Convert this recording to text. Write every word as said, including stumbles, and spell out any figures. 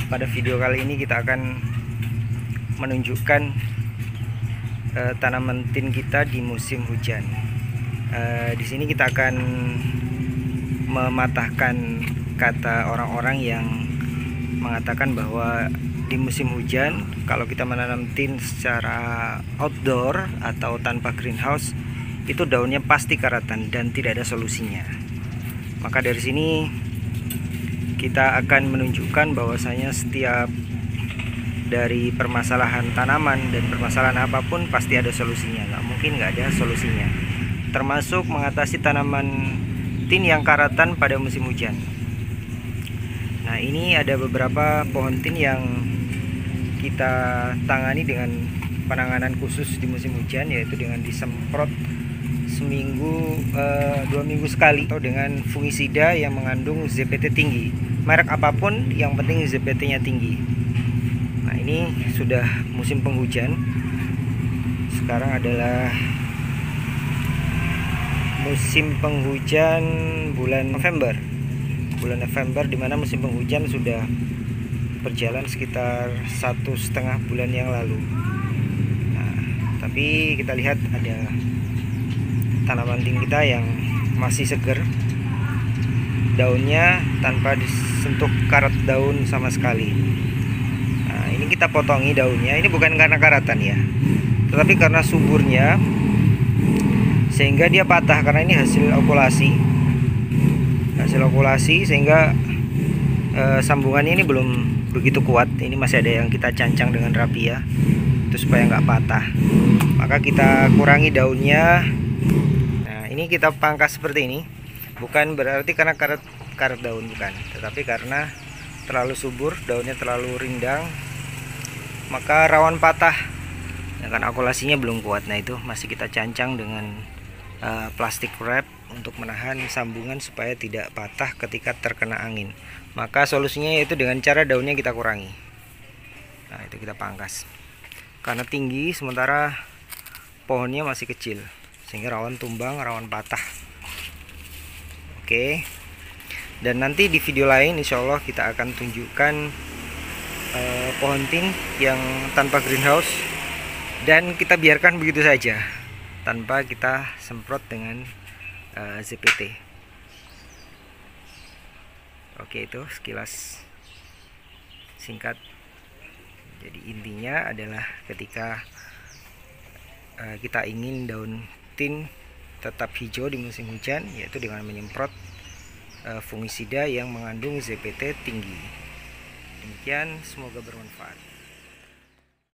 pada video kali ini kita akan menunjukkan uh, tanaman tin kita di musim hujan. Uh, di sini kita akan mematahkan kata orang-orang yang mengatakan bahwa di musim hujan kalau kita menanam tin secara outdoor atau tanpa greenhouse itu daunnya pasti karatan dan tidak ada solusinya. Maka dari sini kita akan menunjukkan bahwasanya setiap dari permasalahan tanaman dan permasalahan apapun pasti ada solusinya. Nggak mungkin nggak ada solusinya, termasuk mengatasi tanaman tin yang karatan pada musim hujan. Nah, ini ada beberapa pohon tin yang kita tangani dengan penanganan khusus di musim hujan, yaitu dengan disemprot seminggu eh, dua minggu sekali atau dengan fungisida yang mengandung Z P T tinggi, merek apapun yang penting Z P T nya tinggi. Nah, ini sudah musim penghujan, sekarang adalah musim penghujan bulan November bulan November dimana musim penghujan sudah berjalan sekitar satu setengah bulan yang lalu. Nah, tapi kita lihat ada tanaman tin kita yang masih seger, daunnya tanpa disentuh karat daun sama sekali. Nah, ini kita potongi daunnya. Ini bukan karena karatan ya, tetapi karena suburnya, sehingga dia patah karena ini hasil okulasi. Hasil okulasi sehingga e, sambungannya ini belum begitu kuat. Ini masih ada yang kita cancang dengan rapia itu supaya nggak patah. Maka kita kurangi daunnya. Ini kita pangkas seperti ini, bukan berarti karena karat karat daun, bukan, tetapi karena terlalu subur, daunnya terlalu rindang, maka rawan patah. Ya kan, okulasinya belum kuat. Nah, itu masih kita cancang dengan uh, plastik wrap untuk menahan sambungan supaya tidak patah ketika terkena angin. Maka solusinya yaitu dengan cara daunnya kita kurangi. Nah, itu kita pangkas karena tinggi sementara pohonnya masih kecil, sehingga rawan tumbang, rawan patah. Oke. Dan nanti di video lain insya Allah kita akan tunjukkan uh, pohon tin yang tanpa greenhouse, dan kita biarkan begitu saja tanpa kita semprot dengan uh, Z P T. Oke, itu sekilas singkat. Jadi intinya adalah ketika uh, kita ingin daun tin tetap hijau di musim hujan, yaitu dengan menyemprot uh, fungisida yang mengandung Z P T tinggi. Demikian, semoga bermanfaat.